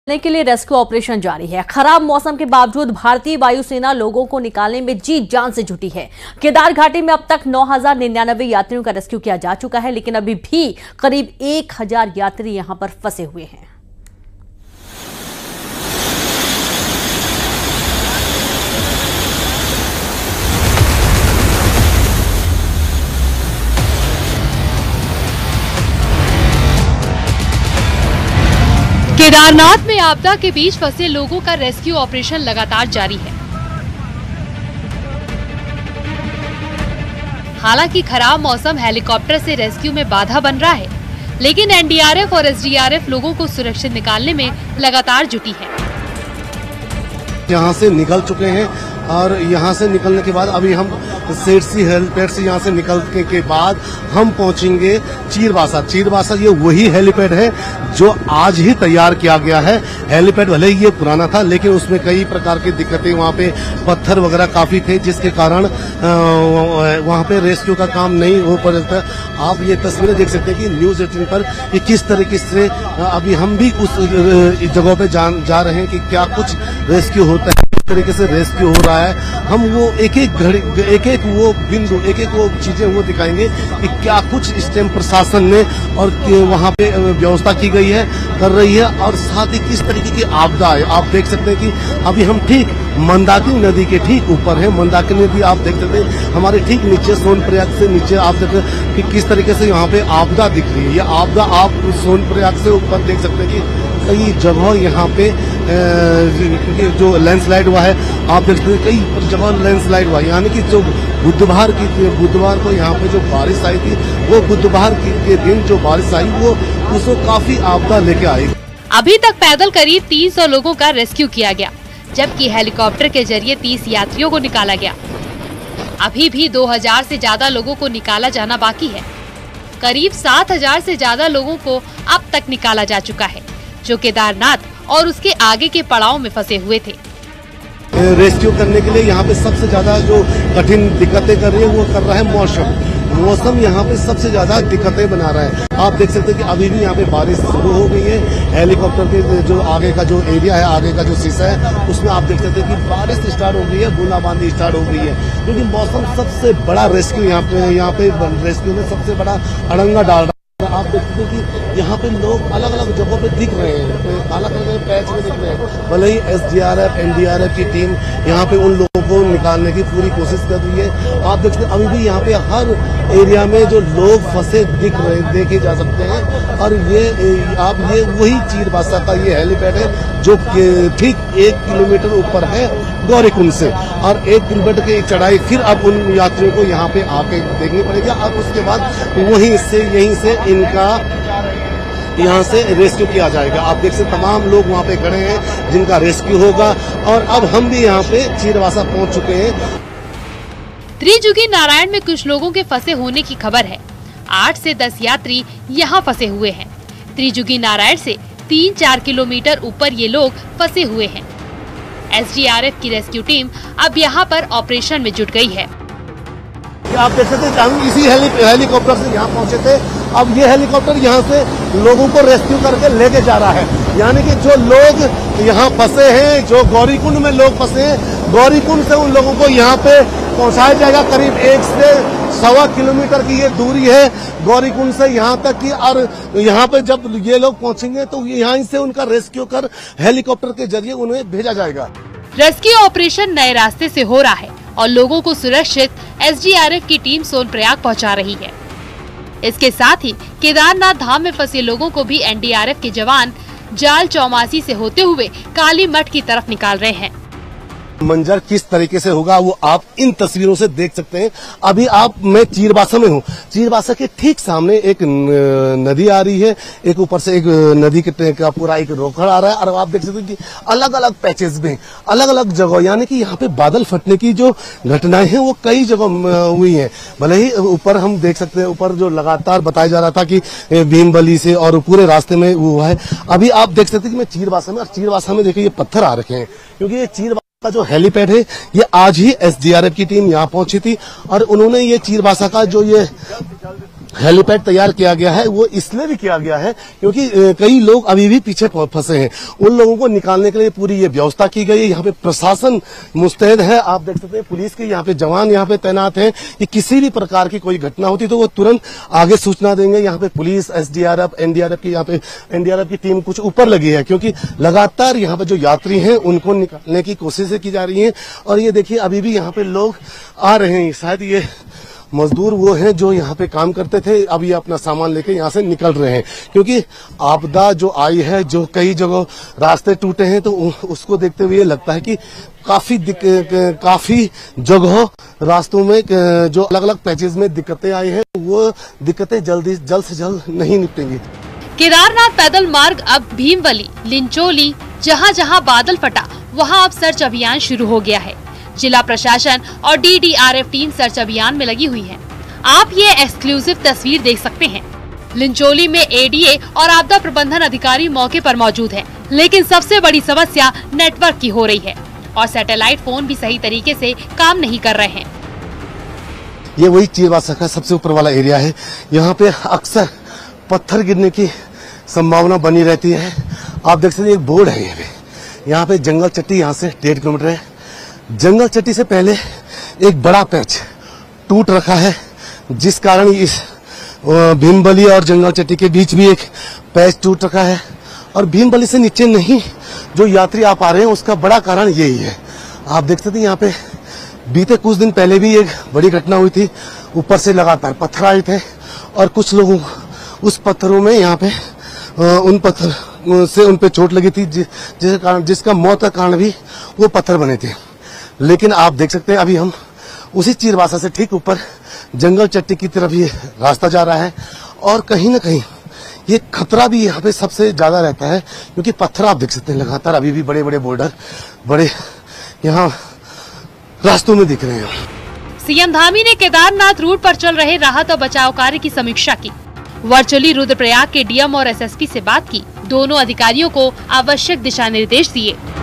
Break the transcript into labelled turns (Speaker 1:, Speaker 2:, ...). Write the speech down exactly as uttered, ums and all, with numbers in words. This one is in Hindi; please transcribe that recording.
Speaker 1: के लिए रेस्क्यू ऑपरेशन जारी है। खराब मौसम के बावजूद भारतीय वायुसेना लोगों को निकालने में जी जान से जुटी है। केदार घाटी में अब तक नौ हजार निन्यानवे यात्रियों का रेस्क्यू किया जा चुका है, लेकिन अभी भी करीब एक हजार यात्री यहां पर फंसे हुए हैं।
Speaker 2: केदारनाथ में आपदा के बीच फंसे लोगों का रेस्क्यू ऑपरेशन लगातार जारी है। हालांकि खराब मौसम हेलीकॉप्टर से रेस्क्यू में बाधा बन रहा है, लेकिन एन डी आर एफ और एस डी आर एफ लोगों को सुरक्षित निकालने में लगातार जुटी है।
Speaker 3: यहाँ से निकल चुके हैं और यहाँ से निकलने के बाद अभी हम सेठसी हेलीपैड से यहाँ से निकलने के बाद हम पहुँचेंगे चीरबासा। चीरबासा ये वही हेलीपैड है जो आज ही तैयार किया गया है। हेलीपैड भले ही ये पुराना था, लेकिन उसमें कई प्रकार की दिक्कतें, वहाँ पे पत्थर वगैरह काफी थे, जिसके कारण वहाँ पे रेस्क्यू का काम नहीं हो पा रहा था। आप ये तस्वीरें देख सकते हैं कि न्यूज एटीन पर कि किस तरीके से अभी हम भी उस जगह पे जा, जा रहे हैं कि क्या कुछ रेस्क्यू होता है, तरीके से रेस्क्यू हो रहा है। हम वो एक एक घड़ी, एक एक वो बिंदु, एक एक वो चीजें वो दिखाएंगे कि क्या कुछ इस टाइम प्रशासन ने और वहाँ पे व्यवस्था की गई है, कर रही है, और साथ ही किस तरीके की आपदा है। आप देख सकते हैं कि अभी हम ठीक मंदाकिनी नदी के ठीक ऊपर है। मंदाकिनी नदी आप देख सकते हैं हमारे ठीक नीचे, सोनप्रयाग से नीचे आप देख सकते हैं कि किस तरीके से यहाँ पे आपदा दिख रही है। ये आपदा आप सोनप्रयाग से ऊपर देख सकते हैं कि कई जगह यहाँ पे जो लैंडस्लाइड हुआ है, आप देख सकते हैं कई जगह लैंडस्लाइड हुआ, यानी कि जो बुधवार की बुधवार को यहाँ पे जो बारिश आई थी, वो बुधवार के दिन जो बारिश आई वो उसको काफी आपदा लेके आई।
Speaker 2: अभी तक पैदल करीब तीन सौ लोगों का रेस्क्यू किया गया, जबकि हेलीकॉप्टर के जरिए तीस यात्रियों को निकाला गया। अभी भी दो हजार से ज्यादा लोगों को निकाला जाना बाकी है। करीब सात हजार से ज्यादा लोगों को अब तक निकाला जा चुका है, जो केदारनाथ और उसके आगे के पड़ाव में फंसे हुए थे।
Speaker 3: रेस्क्यू करने के लिए यहाँ पे सबसे ज्यादा जो कठिन दिक्कतें कर रही है वो कर रहा है मौसम। मौसम यहाँ पे सबसे ज्यादा दिक्कतें बना रहा है। आप देख सकते हैं कि अभी भी यहाँ पे बारिश शुरू हो गई है। हेलीकॉप्टर के जो आगे का जो एरिया है, आगे का जो शीशा है, उसमें आप देख सकते हैं कि बारिश स्टार्ट हो गई है, बूंदाबांदी स्टार्ट हो गई है, क्योंकि मौसम सबसे बड़ा रेस्क्यू यहाँ पे यहाँ पे रेस्क्यू में सबसे बड़ा अड़ंगा डाल रहा है। आप देखते हैं कि यहाँ पे लोग अलग अलग जगहों पे दिख रहे हैं, अलग अलग पैच में दिख रहे हैं। भले ही S D R F N D R F की टीम यहाँ पे उन लोगों को निकालने की पूरी कोशिश कर रही है। आप देखते हैं अभी भी यहाँ पे हर एरिया में जो लोग फंसे दिख रहे देखे जा सकते हैं। और ये आप ये वही चीरबासा का ये हेलीपैड है जो ठीक एक किलोमीटर ऊपर है गौरीकुंड से, और एक किलोमीटर की चढ़ाई फिर अब उन यात्रियों को यहाँ पे आके देखनी पड़ेगी। अब उसके बाद वहीं से यहीं से इनका यहाँ से रेस्क्यू किया जाएगा। आप देख सकते तमाम लोग वहाँ पे खड़े हैं जिनका रेस्क्यू होगा, और अब हम भी यहाँ पे चीरबासा पहुँच चुके हैं।
Speaker 2: त्रिजुगी नारायण में कुछ लोगों के फंसे होने की खबर है। आठ से दस यात्री यहाँ फंसे हुए हैं। त्रिजुगी नारायण से तीन चार किलोमीटर ऊपर ये लोग फंसे हुए हैं। एस डी आर एफ की रेस्क्यू टीम अब यहाँ पर ऑपरेशन में जुट गई है।
Speaker 3: आप देख सकते हैं हम इसी हेली, हेलीकॉप्टर से यहाँ पहुँचे थे। अब ये हेलीकॉप्टर यहाँ से लोगों को रेस्क्यू करके लेके जा रहा है, यानी कि जो लोग यहाँ फंसे हैं, जो गौरीकुंड में लोग फंसे हैं, गौरीकुंड से उन लोगों को यहाँ पे पहुँचाया जाएगा। करीब एक से सवा किलोमीटर की ये दूरी है गौरीकुंड से यहाँ तक की, और यहाँ पे जब ये लोग पहुँचेंगे तो यहाँ से उनका रेस्क्यू कर हेलीकॉप्टर के जरिए उन्हें भेजा जाएगा।
Speaker 2: रेस्क्यू ऑपरेशन नए रास्ते से हो रहा है और लोगों को सुरक्षित एस डी आर एफ की टीम सोनप्रयाग पहुंचा रही है। इसके साथ ही केदारनाथ धाम में फंसे लोगों को भी एन डी आर एफ के जवान जाल चौमासी से होते हुए काली मठ की तरफ निकाल रहे हैं।
Speaker 3: मंजर किस तरीके से होगा वो आप इन तस्वीरों से देख सकते हैं। अभी आप मैं चीरबासा में हूँ। चीरबासा के ठीक सामने एक नदी आ रही है, एक ऊपर से एक नदी के का पूरा एक रोकड़ आ रहा है, और आप देख सकते हैं कि अलग अलग पैचेस में अलग अलग जगह, यानी कि यहाँ पे बादल फटने की जो घटनाएं हैं वो कई जगह हुई हैं। भले ही ऊपर हम देख सकते हैं, ऊपर जो लगातार बताया जा रहा था कि भीमबली से और पूरे रास्ते में वो हुआ है। अभी आप देख सकते हैं कि मैं चीरबासा में, और चीरबासा में देखिए ये पत्थर आ रखे हैं, क्योंकि ये चीर का जो हेलीपैड है ये आज ही एस डी आर एफ की टीम यहाँ पहुंची थी, और उन्होंने ये चीरबासा का जो ये हेलीपैड तैयार किया गया है वो इसलिए भी किया गया है क्योंकि कई लोग अभी भी पीछे फंसे हैं। उन लोगों को निकालने के लिए पूरी ये व्यवस्था की गई है। यहाँ पे प्रशासन मुस्तैद है। आप देख सकते हैं पुलिस के यहाँ पे जवान यहाँ पे तैनात हैं कि किसी भी प्रकार की कोई घटना होती तो वो तुरंत आगे सूचना देंगे। यहाँ पे पुलिस, एसडीआरएफ, एनडीआरएफ की यहाँ पे एनडीआरएफ की टीम कुछ ऊपर लगी है क्योंकि लगातार यहाँ पे जो यात्री हैं उनको निकालने की कोशिशें की जा रही है। और ये देखिए अभी भी यहाँ पे लोग आ रहे हैं। शायद ये मजदूर वो हैं जो यहाँ पे काम करते थे, अब ये अपना सामान लेके यहाँ से निकल रहे हैं क्योंकि आपदा जो आई है, जो कई जगह रास्ते टूटे हैं, तो उसको देखते हुए लगता है कि काफी काफी जगह रास्तों में जो अलग अलग पैचेज में दिक्कतें आई हैं, वो दिक्कतें जल्दी जल्द से जल्द नहीं निपटेंगी।
Speaker 2: केदारनाथ पैदल मार्ग अब भीमवली, लिंचोली, जहाँ जहाँ बादल फटा वहाँ अब सर्च अभियान शुरू हो गया है। जिला प्रशासन और D D R F team search अभियान में लगी हुई है। आप ये एक्सक्लूसिव तस्वीर देख सकते हैं। लिंचोली में ए डी ए और आपदा प्रबंधन अधिकारी मौके पर मौजूद हैं, लेकिन सबसे बड़ी समस्या नेटवर्क की हो रही है और सैटेलाइट फोन भी सही तरीके से काम नहीं कर रहे हैं।
Speaker 3: ये वही चीरवासा का सबसे ऊपर वाला एरिया है। यहाँ पे अक्सर पत्थर गिरने की संभावना बनी रहती है। आप देख सकते हैं एक बोर्ड है यहाँ पे। यहाँ पे जंगल चट्टी यहाँ से डेढ़ किलोमीटर है। जंगल चट्टी से पहले एक बड़ा पैच टूट रखा है, जिस कारण इस भीमबली और जंगल चट्टी के बीच भी एक पैच टूट रखा है। और भीमबली से नीचे नहीं जो यात्री आ पा रहे हैं उसका बड़ा कारण यही है। आप देख सकते हैं यहाँ पे बीते कुछ दिन पहले भी एक बड़ी घटना हुई थी। ऊपर से लगातार पत्थर आए थे और कुछ लोगों उस पत्थरों में यहाँ पे उन पत्थर से उन पे चोट लगी थी, जिसके कारण जिसका मौत का कारण भी वो पत्थर बने थे। लेकिन आप देख सकते हैं अभी हम उसी चीरवासा से ठीक ऊपर जंगल चट्टी की तरफ ये रास्ता जा रहा है और कहीं ना कहीं ये खतरा भी यहाँ पे सबसे ज्यादा रहता है क्योंकि पत्थर आप देख सकते हैं लगातार अभी भी बड़े बड़े बोल्डर बड़े यहाँ रास्तों में दिख रहे हैं।
Speaker 2: सीएम धामी ने केदारनाथ रूट पर चल रहे राहत और बचाव कार्य की समीक्षा की। वर्चुअली रुद्रप्रयाग के डी एम और एस एस पी से बात की। दोनों अधिकारियों को आवश्यक दिशा निर्देश दिए।